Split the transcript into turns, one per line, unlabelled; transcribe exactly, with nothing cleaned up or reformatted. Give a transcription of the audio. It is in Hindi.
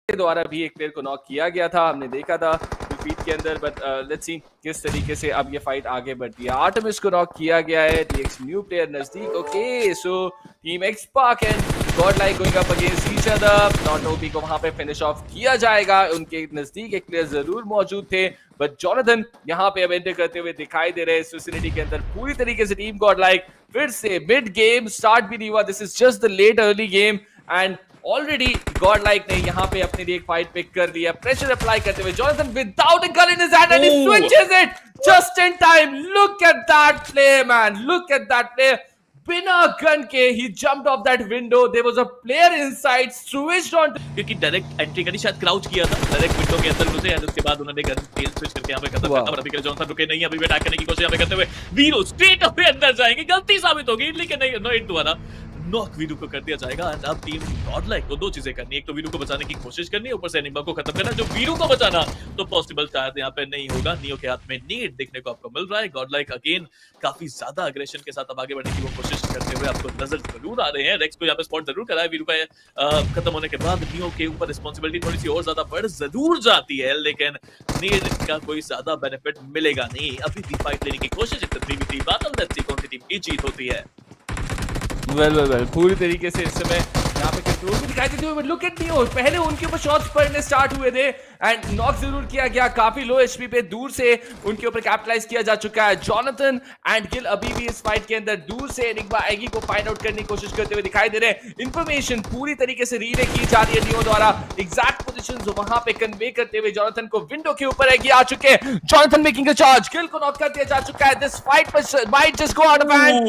द्वारा भी एक प्लेयर को नॉक किया गया था, हमने देखा था फीड के अंदर। बट लेट्स सी किस तरीके से अब ये फाइट आगे बढ़ती है। आर्टेमिस को नॉक किया गया है, टीएक्स न्यू प्लेयर नजदीक। Okay, so team XSpark and Godlike going up against each other. Not OP को वहां पे फिनिश ऑफ किया जाएगा, उनके नजदीक एक प्लेयर जरूर मौजूद थे, बट जोनाथन यहां पे अब एंटर करते हुए दिखाई दे रहे हैं इस विसिनिटी के अंदर। पूरी तरीके से टीम गॉडलाइक फिर से मिड गेम स्टार्ट भी नहीं हुआ, this is just the late early game and already Godlike ने यहाँ पे अपने लिए एक फाइट पिक कर लिया, प्रेशर अप्लाई करते हुए Jonathan without a gun in his hand and he switches it just in time. Look at that play man, look at that play. बिना गन के ही jumped off that window, there was a player inside, switched on,
क्योंकि डायरेक्ट एंट्री करी, शायद क्राउच किया था, डायरेक्ट विंडो के अंदर घुसे एंड उसके बाद उन्होंने गन टेल स्विच करके यहां पे खत्म करता। और अभी के जोनाथन रुके नहीं, अभी भी अटैक करने की कोशिश यहां पे करते हुए वीरू स्ट्रेट अवे अंदर जाएंगे। गलती साबित होगी लेकिन नहीं, नो हिट दोबारा नॉक वीरू को कर दिया जाएगा। एंड अब टीम गॉडलाइक को दो चीजें करनी है, एक तो वीरू को बचाने की कोशिश करनी है, ऊपर से एनिमा को खत्म करना। जो वीरू को बचाना तो पॉसिबल शायद यहाँ पे नहीं होगा। नियो के हाथ में नीड देखने को आपको मिल रहा है। गॉडलाइक अगेन काफी ज्यादा अग्रेशन के साथ अब आगे बढ़ने की वो कोशिश करते हुए आपको नजर जरूर आ रहे हैं। रेक्स को यहाँ पे स्पॉट जरूर करा है वीरू का खत्म होने के बाद। नियो के ऊपर रिस्पॉन्सिबिलिटी थोड़ी सी और ज्यादा बढ़ जरूर जाती है, लेकिन नीड का कोई ज्यादा बेनिफिट मिलेगा नहीं। अभी भी फाइट लेने की कोशिश, three v three battle, let's see कौन सी टीम की जीत होती है।
वेल वेल वेल पूरी तरीके से इस समय यहाँ पे कंट्रोल भी दिखाई देते हुए, बट लुक एट नियो, पहले उनके ऊपर शॉट्स पड़ने स्टार्ट हुए थे एंड नॉक जरूर किया गया, काफी लो एचपी पे दूर से उनके ऊपर कैपिटलाइज किया जा चुका है। जोनाथन एंड गिल अभी भी इस फाइट के अंदर दूर से एनिग्मा एगी को फाइंड आउट करने की कोशिश करते हुए दिखाई दे रहे हैं। इंफॉर्मेशन पूरी तरीके से रीले की जा रही है नियो द्वारा, एग्जैक्ट पोजीशंस वहां पे कन्वे करते हुए जोनाथन को विंडो के ऊपर एगी आ चुके हैं। Jonathan making a charge, Gill को नॉक कर दिया जा चुका है। This fight might just go out of hand.